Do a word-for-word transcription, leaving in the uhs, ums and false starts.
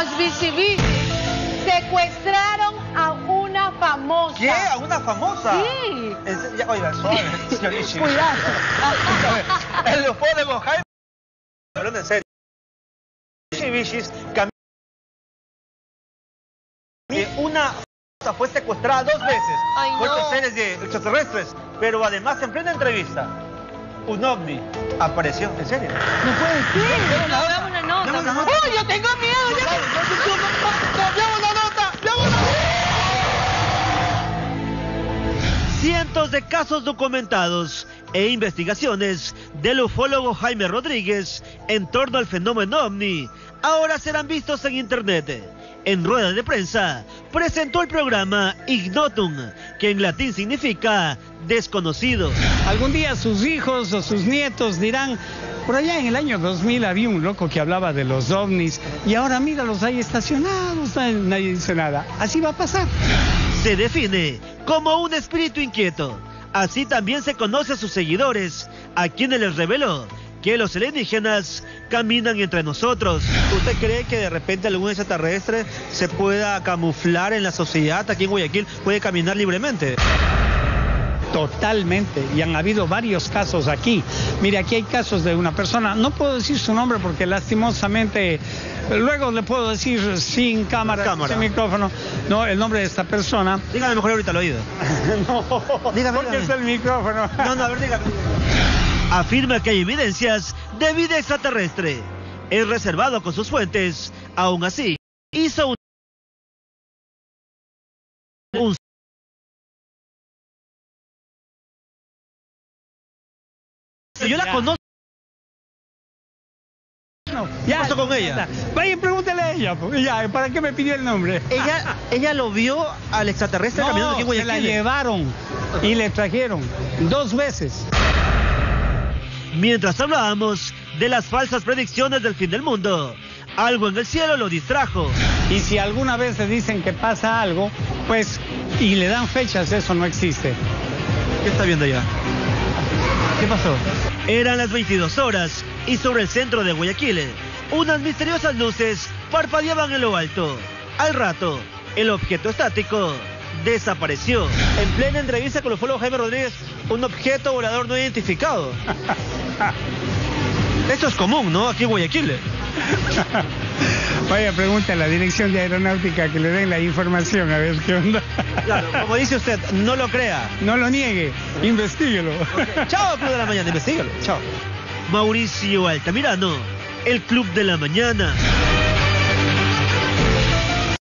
Los B C B secuestraron a una famosa. ¿Qué? ¿A una famosa? Sí. Es, ya, oiga, suave, señorísimo. Cuidado. El ufólogo Jaime... Hablando en serio. Mitsubishi cambió... Una famosa fue secuestrada dos veces Ay, por no. estos seres de extraterrestres, pero además en plena entrevista, un ovni apareció. ¿En serio? No puede ser. No, dame una nota. Dame una nota. ¡Oh, yo tengo miedo! Ya... ¡Dame una nota! ¡Dame una nota! Cientos de casos documentados e investigaciones del ufólogo Jaime Rodríguez en torno al fenómeno ovni ahora serán vistos en internet. En rueda de prensa presentó el programa Ignotum, que en latín significa desconocido. Algún día sus hijos o sus nietos dirán: por allá en el año dos mil había un loco que hablaba de los ovnis y ahora míralos ahí estacionados, nadie dice nada. Así va a pasar. Se define como un espíritu inquieto. Así también se conoce a sus seguidores, a quienes les reveló que los alienígenas caminan entre nosotros. ¿Usted cree que de repente algún extraterrestre se pueda camuflar en la sociedad aquí en Guayaquil, puede caminar libremente? Totalmente, y han habido varios casos aquí. Mire, aquí hay casos de una persona, no puedo decir su nombre porque lastimosamente, luego le puedo decir sin cámara, cámara. sin micrófono, no, el nombre de esta persona. Dígame mejor ahorita al oído. No, Dígame, porque dígame. es el micrófono. No, no, a ver, dígame. Afirma que hay evidencias de vida extraterrestre. Es reservado con sus fuentes. Aún así, hizo un... un... Yo la Ya. conozco. No, ¿Qué pasó con ella? Vaya, pregúntele a ella, pues, ya, ¿para qué me pidió el nombre? Ella, ella lo vio al extraterrestre caminando aquí en No, se Guayaquil. la llevaron y le trajeron dos veces. Mientras hablábamos de las falsas predicciones del fin del mundo, algo en el cielo lo distrajo. Y si alguna vez le dicen que pasa algo, pues, y le dan fechas, eso no existe. ¿Qué está viendo allá? ¿Qué pasó? Eran las veintidós horas y sobre el centro de Guayaquil, unas misteriosas luces parpadeaban en lo alto. Al rato, el objeto estático desapareció. En plena entrevista con el ufólogo Jaime Rodríguez, un objeto volador no identificado. Esto es común, ¿no? Aquí en Guayaquil. Vaya, pregunta a la dirección de aeronáutica que le den la información, a ver qué onda. Claro, como dice usted, no lo crea. No lo niegue, investíguelo. Chao, Club de la Mañana, investígalo. Chao. Mauricio Altamirano, el Club de la Mañana.